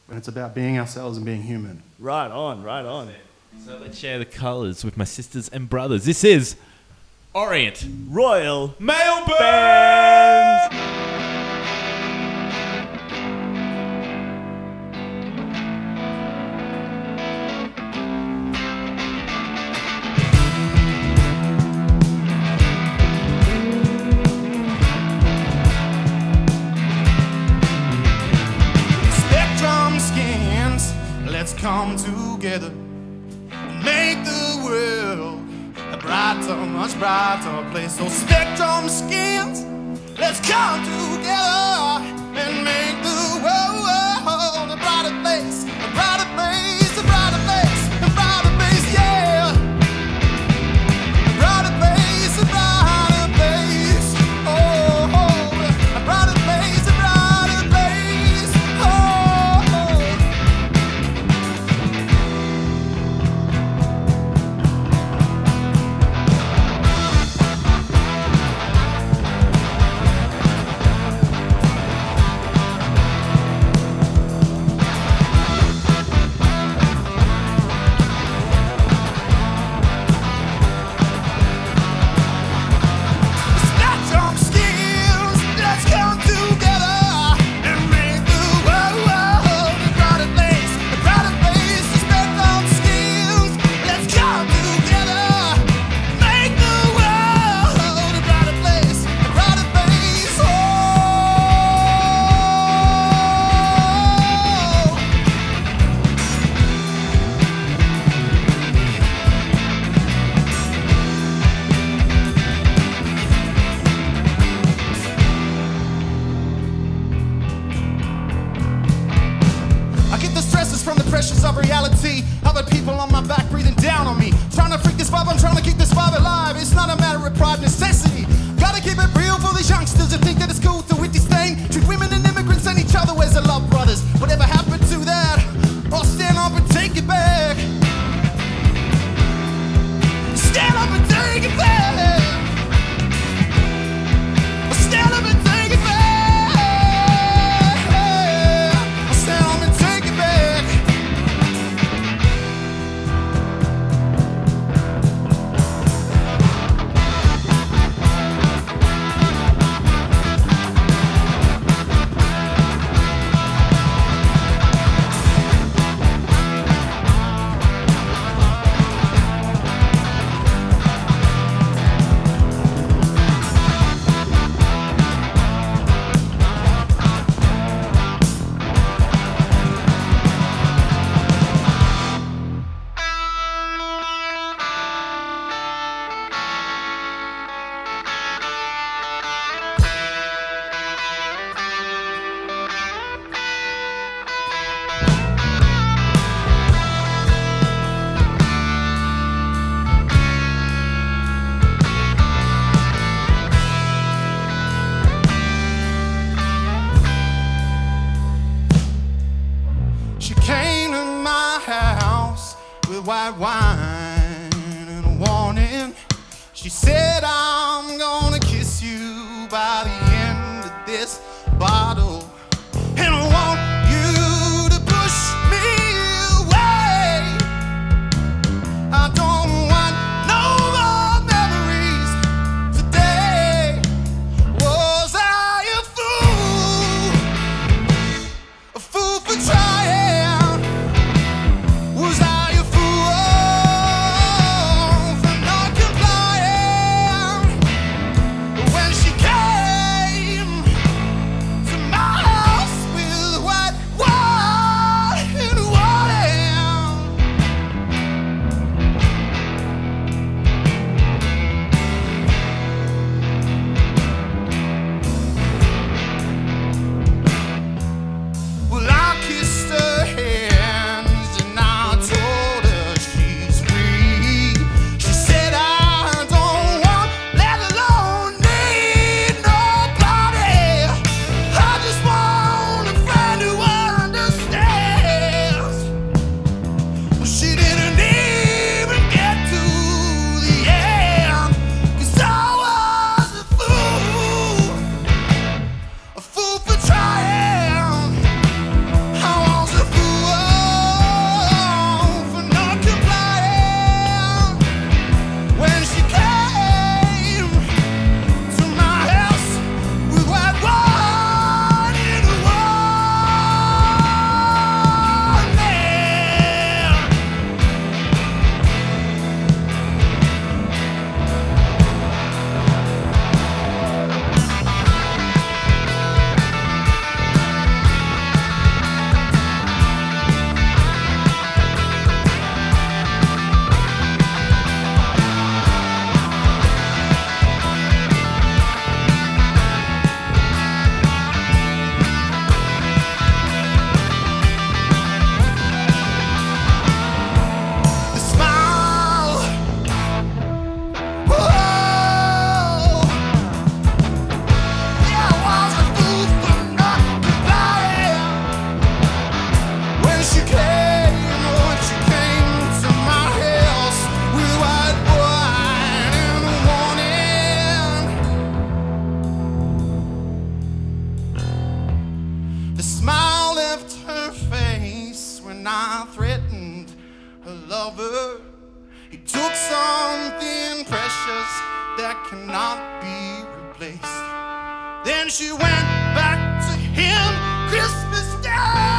when it's about being ourselves and being human. Right on, right on. So let's share the colours with my sisters and brothers. This is Orient Royal Male Bands. Let's come together and make the world a brighter, much brighter place. So spectrum skins, let's come together and make the world a brighter place, a brighter place, a brighter place, a brighter place, yeah. A brighter place, a brighter place, oh, oh. A brighter place, a brighter place, oh, oh. Of reality, other people on my back breathing down on me, trying to freak this vibe, I'm trying to keep this vibe alive. It's not a matter of pride, necessity. Gotta keep it real for these youngsters who think that it's cool to hit this thing. Treat women and immigrants and each other as their love brothers. Whatever happened to that? I'll stand up and take it back. Stand up and take it back. Stand up and take it back. Stand up and take it back. White wine and a warning. She said, I'm gonna kiss you by the end of this bottle, and I want you to push me away. I don't want no more memories today. Was I a fool for trying? Was I a fool? promise that cannot be replaced. Then she went back to him Christmas Day.